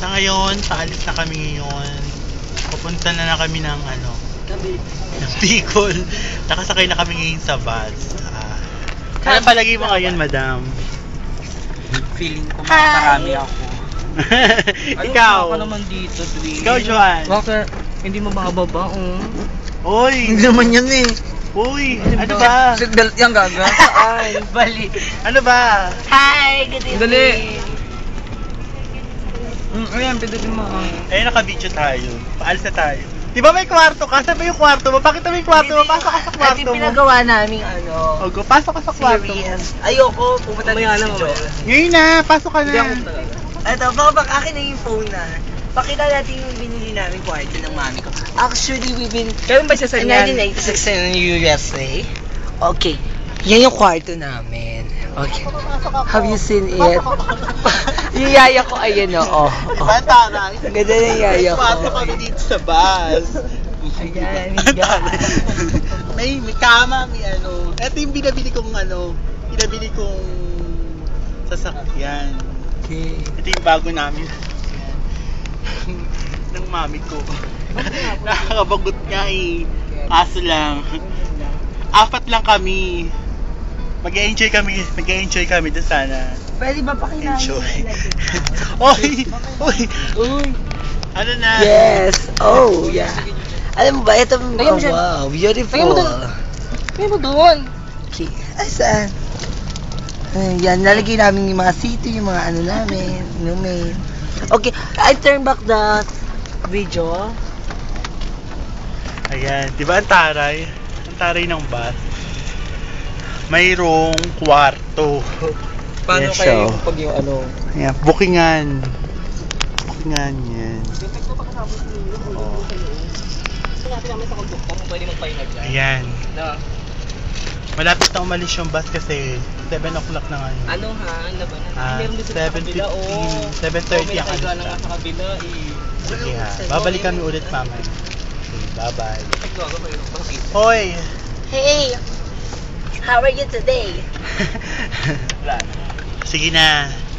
Sa ngayon, paalis na kami ngayon. Pupunta na kami ng ano, ng Bicol. Nakasakay na kami ngayon sa bus. Ano palagi mo ngayon, madam? Feeling ko marami ako. Ikaw? Ako naman dito, Dwayne. Ikaw, Joan? Bakit? Hindi mo makababa, Uy! Hindi naman yan eh. Uy! Ano ba? Seatbelt yan, gaga. Ay, bali. Ano ba? Hi, good evening. Dali. Ayan, pindutin mo. Ayun, naka-video tayo. Paalis na tayo. Di ba may kwarto ka? Saan ba yung kwarto mo? Pakita mo yung kwarto mo. Pasok ka sa kwarto Ito mo. pinagawa namin ano. Ogo, pasok ka sa kwarto mo. Series. Ayoko, pumunta din si Jo. Ngayon na, pasok ka na. Ito, baka akin na yung phone na. Pakita natin yung binili namin kwarto ng mami ko. Actually, we've been... Kailan ba siya sa In 1996 in USA. Okay. Yan yung kwarto namin. Okay. Have you seen it? Yung yaya ko, ayun o. Diba, taray? Ganda na yung yaya ko. Kwarto kami dito sa bus. Ayan, may kama, may ano. Ito yung binabili kong sasakyan. Okay. Ito yung bago namin. Ng mami ko. Nakakabagot nga eh. Kaso lang, 4 lang kami. Mag-enjoy kami doon sana. Pwede ba pakinahin? Enjoy. Oy! Uy! Ano na? Yes! Oh, yeah. Alam mo ba, ito, Lagyan mo siya. wow, beautiful. Lagyan mo doon. Okay, saan? Yan, nalagay namin yung mga sito, yung mga ano namin, inumin. Okay, I turn back the video. Ayan, di ba ang taray? Ang taray ng bus. Mayroong kwarto. Paano Yes, kaya so, yung pag yung ano? Ayan, bookingan. Bookingan yan. Oh. Pwede magpahinga dyan. Ayan. Na, Malapit na umalis yung bus kasi 7 o'clock na ngayon. ano ha? Meron din sa 7:15, kabila, oh. 7:30 ang ano alista. sa kabila eh. Sige ha. Babalik kami ulit mamaya. Okay, bye-bye. Gago, mayroon pang seat. Hoy! Hey! How are you today? Sige na.